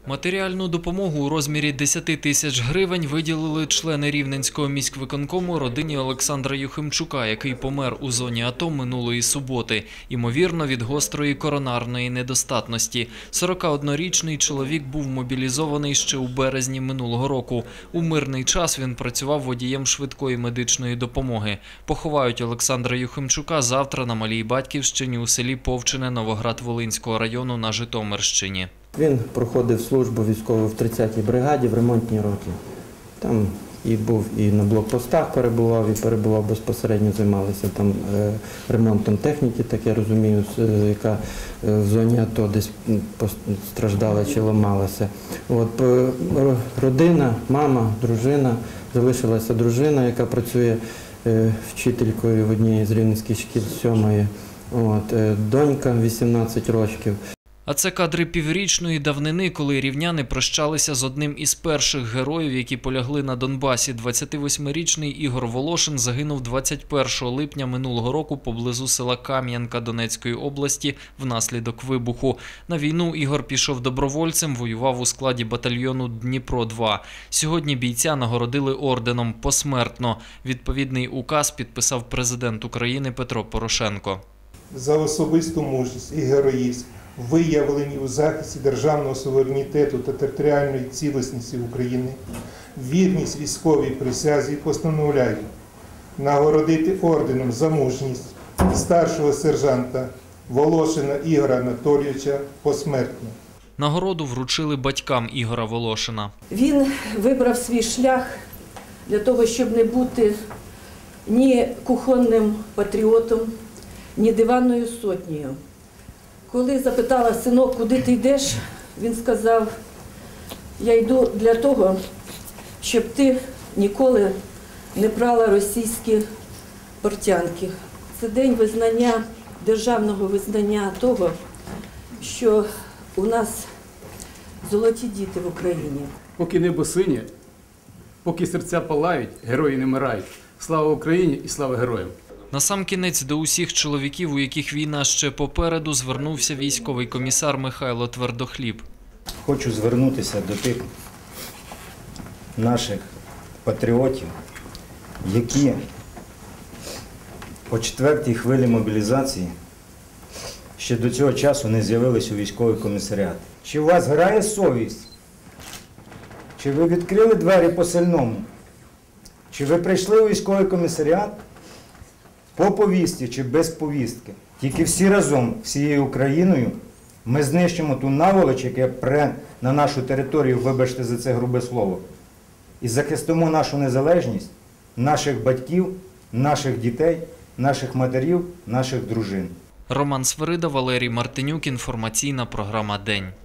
Матеріальну допомогу у розмірі 10 тисяч гривень виділили члени Рівненського міськвиконкому родині Олександра Юхимчука, який помер у зоні АТО минулої суботи, ймовірно, від гострої коронарної недостатності. 41-річний чоловік був мобілізований ще у березні минулого року. У мирний час він працював водієм швидкої медичної допомоги. Поховають Олександра Юхимчука завтра на Малій Батьківщині у селі Повчине Новоград-Волинського району на Житомирщині. Він проходив службу військову в 30-й бригаді в ремонтній роті. Там і був і на блокпостах перебував безпосередньо, займалися там ремонтом техніки, так я розумію, яка в зоні АТО десь постраждала чи ламалася. От, родина, мама, дружина, залишилася дружина, яка працює вчителькою в одній з рівненських шкіл 7-ї. От, донька 18 років. А це кадри піврічної давнини, коли рівняни прощалися з одним із перших героїв, які полягли на Донбасі. 28-річний Ігор Волошин загинув 21 липня минулого року поблизу села Кам'янка Донецької області внаслідок вибуху. На війну Ігор пішов добровольцем, воював у складі батальйону «Дніпро-2». Сьогодні бійця нагородили орденом посмертно. Відповідний указ підписав президент України Петро Порошенко. За особисту мужність і героїзм, виявлені у захисті державного суверенітету та територіальної цілісності України, вірність військовій присязі постановляю нагородити орденом за мужність старшого сержанта Волошина Ігоря Анатолійовича посмертно. Нагороду вручили батькам Ігора Волошина. Він вибрав свій шлях для того, щоб не бути ні кухонним патріотом, ні диванною сотнею. Коли запитала: синок, куди ти йдеш, він сказав: я йду для того, щоб ти ніколи не брала російські портянки. Це день визнання, державного визнання того, що у нас золоті діти в Україні. Поки небо синє, поки серця палають, герої не вмирають. Слава Україні і слава героям! Насамкінець до усіх чоловіків, у яких війна ще попереду, звернувся військовий комісар Михайло Твердохліб. Хочу звернутися до тих наших патріотів, які по 4-й хвилі мобілізації ще до цього часу не з'явились у військовий комісаріат. Чи у вас грає совість? Чи ви відкрили двері посильному? Чи ви прийшли у військовий комісаріат по повістці чи без повістки? Тільки всі разом, всією Україною, ми знищимо ту наволоч, яка пре на нашу територію, вибачте за це грубе слово, і захистимо нашу незалежність, наших батьків, наших дітей, наших матерів, наших дружин. Роман Свирида, Валерій Мартинюк. Інформаційна програма «День».